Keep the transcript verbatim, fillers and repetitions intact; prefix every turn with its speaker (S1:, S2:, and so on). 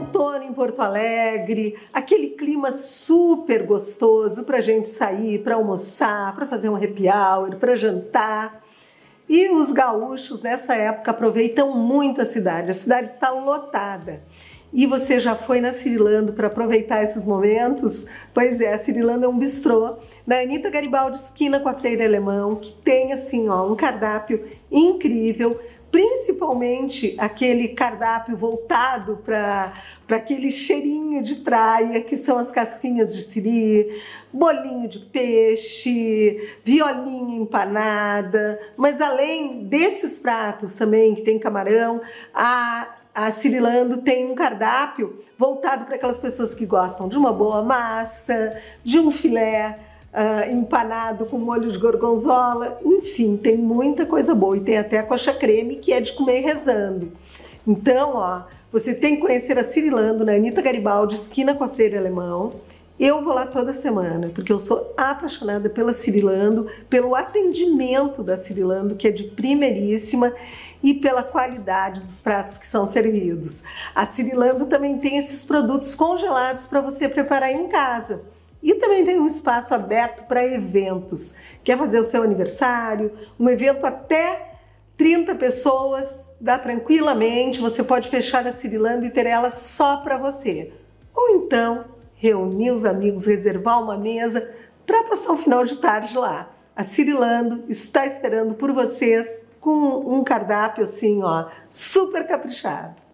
S1: outono em Porto Alegre, aquele clima super gostoso para a gente sair, para almoçar, para fazer um happy hour, para jantar. E os gaúchos nessa época aproveitam muito a cidade, a cidade está lotada. E você já foi na Cirilando para aproveitar esses momentos? Pois é, a Cirilando é um bistrô na Anita Garibaldi, esquina com a Freire Alemão, que tem assim, ó, um cardápio incrível, principalmente aquele cardápio voltado para aquele cheirinho de praia, que são as casquinhas de siri, bolinho de peixe, violinha empanada. Mas além desses pratos também, que tem camarão, a A Cirilando tem um cardápio voltado para aquelas pessoas que gostam de uma boa massa, de um filé uh, empanado com molho de gorgonzola, enfim, tem muita coisa boa. E tem até a coxa creme, que é de comer rezando. Então, ó, você tem que conhecer a Cirilando na Anita Garibaldi, esquina com a Freire Alemão. Eu vou lá toda semana, porque eu sou apaixonada pela Cirilando, pelo atendimento da Cirilando, que é de primeiríssima, e pela qualidade dos pratos que são servidos. A Cirilando também tem esses produtos congelados para você preparar em casa. E também tem um espaço aberto para eventos. Quer fazer o seu aniversário, um evento até trinta pessoas, dá tranquilamente, você pode fechar a Cirilando e ter ela só para você. Ou então, reunir os amigos, reservar uma mesa para passar o final de tarde lá. A Cirilando está esperando por vocês com um cardápio assim, ó, super caprichado.